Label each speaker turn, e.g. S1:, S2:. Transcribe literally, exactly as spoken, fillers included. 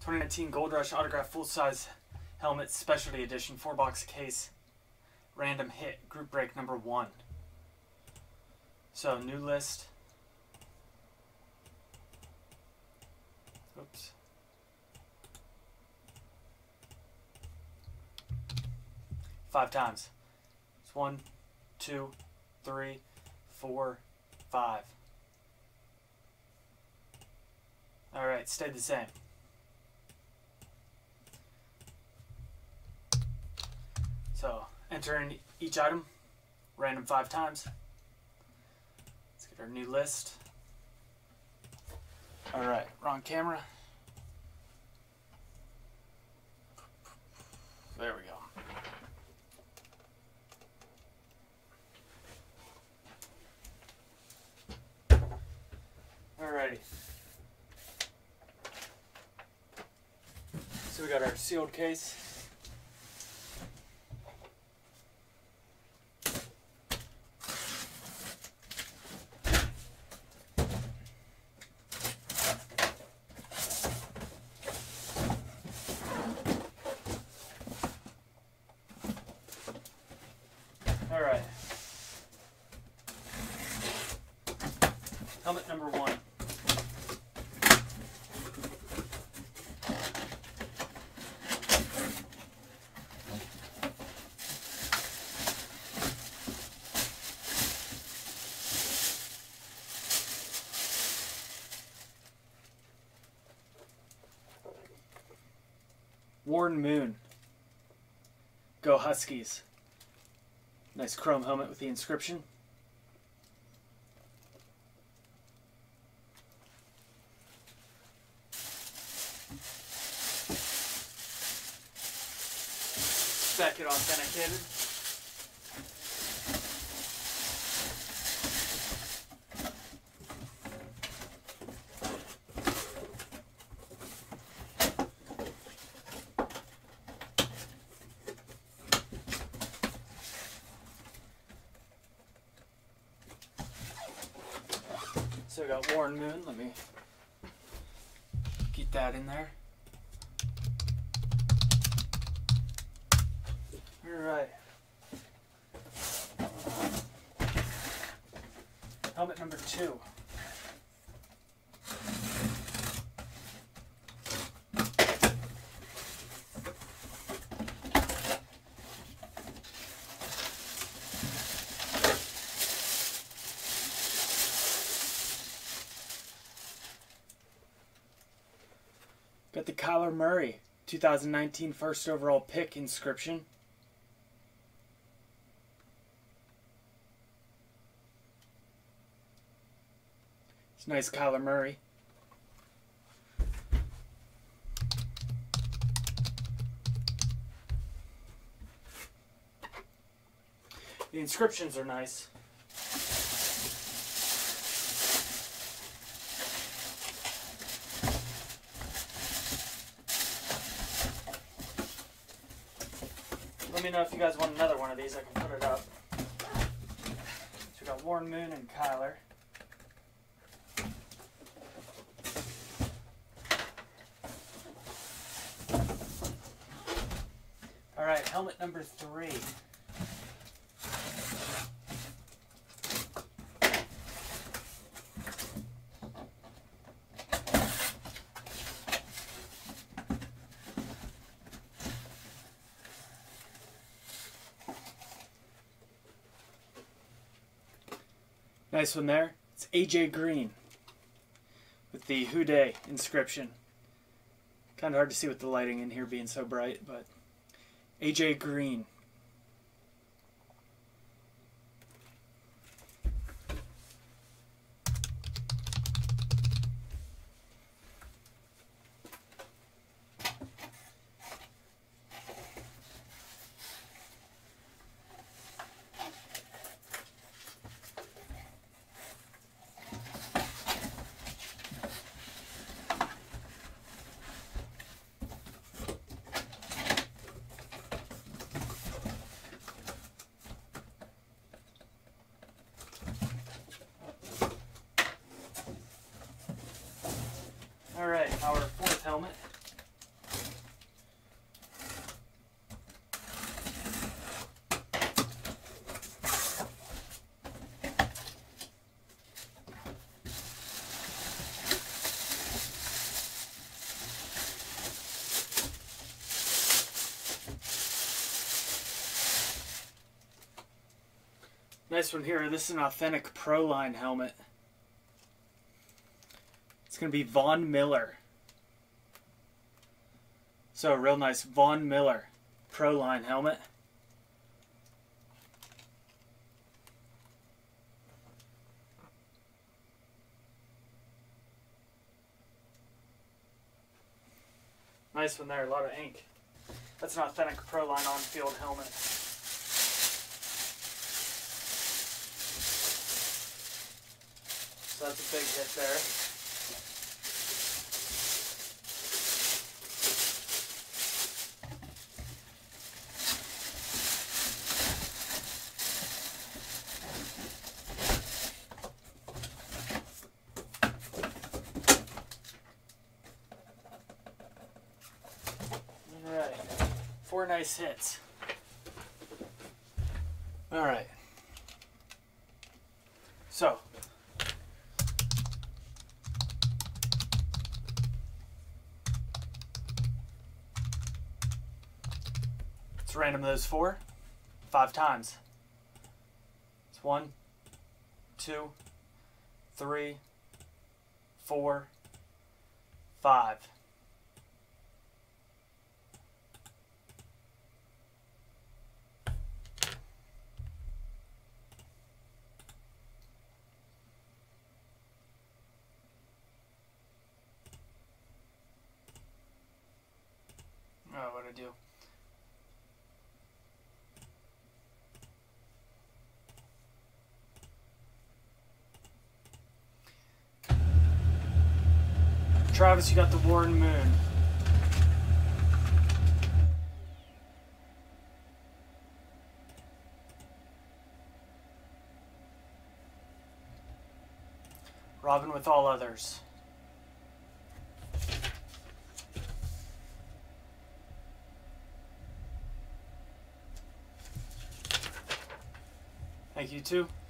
S1: twenty nineteen Gold Rush Autograph Full Size Helmet Specialty Edition four box case. Random hit. Group break number one. So, new list. Oops. Five times. It's one, two, three, four, five. Alright, stayed the same. So, enter in each item, random five times. Let's get our new list. Alright, wrong camera. There we go. Alrighty. So we got our sealed case. Alright. Helmet number one. Warren Moon. Go Huskies. Nice chrome helmet with the inscription. Back it authenticated. So we got Warren Moon. Let me get that in there. Alright. Helmet number two. Got the Kyler Murray two thousand nineteen first overall pick inscription. It's nice Kyler Murray. The inscriptions are nice. Let me know if you guys want another one of these. I can put it up. So we got Warren Moon and Kyler. Alright, helmet number three. Nice one there. It's A J Green with the Who Dey inscription. Kind of hard to see with the lighting in here being so bright, but A J Green. Nice one here. This is an authentic Pro Line helmet. It's going to be Von Miller. So a real nice Von Miller Pro Line helmet. Nice one there, a lot of ink. That's an authentic Pro Line on-field helmet. So that's a big hit there. Alright, four nice hits. Alright. So, let's random those four, five times. It's one, two, three, four, five. Oh, what'd I do? Travis, you got the Warren Moon. Robin with all others. Thank you too.